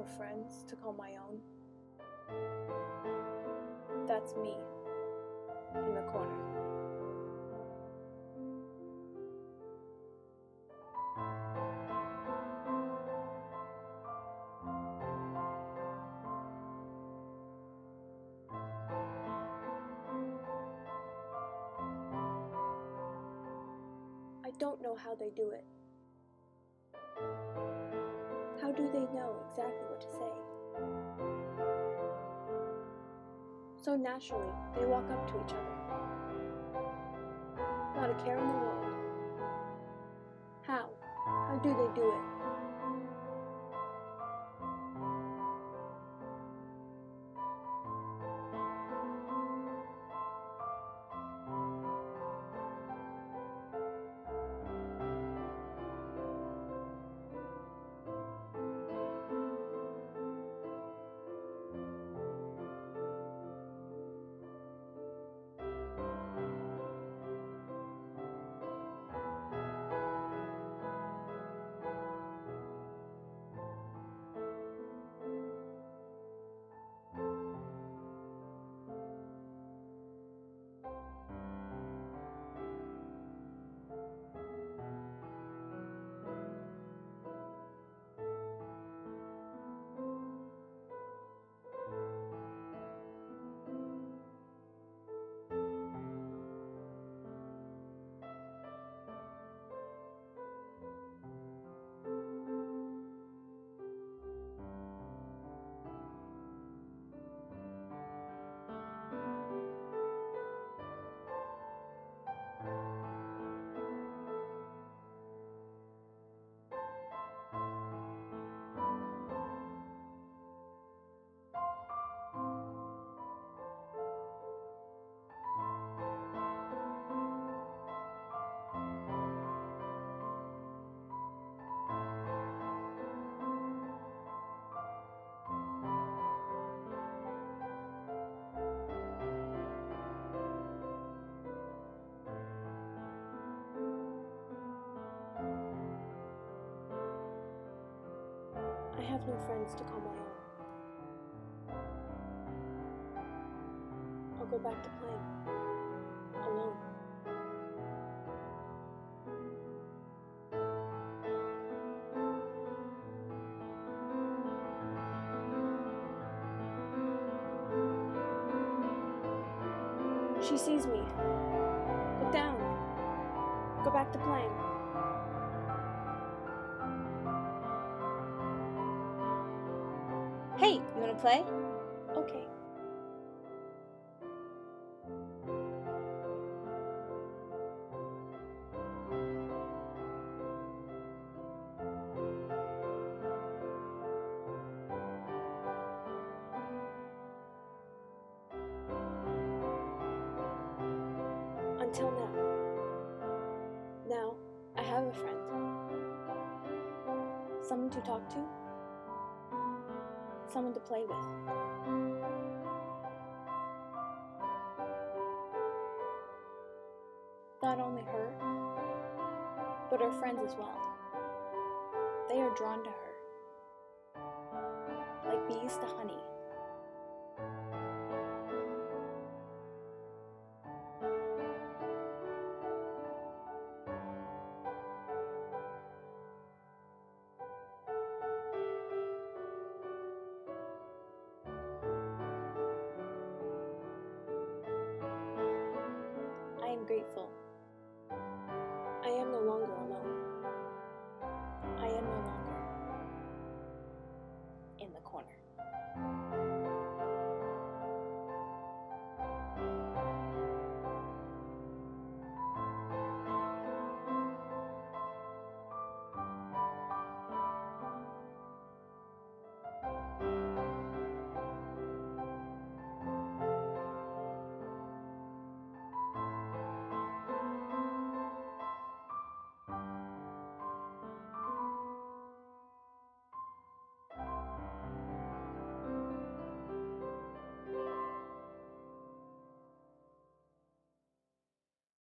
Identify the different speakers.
Speaker 1: friends to call my own. That's me, in the corner. I don't know how they do it. How do they know exactly what to say? So naturally, they walk up to each other. Not a care in the world. How? How do they do it? I have no friends to call my own. I'll go back to playing, alone. She sees me. Put down. Go back to playing.
Speaker 2: Hey, you wanna play?
Speaker 1: Okay. Until now. Now, I have a friend. Someone to talk to. Someone to play with. Not only her, but her friends as well. They are drawn to her, like bees to honey. I am grateful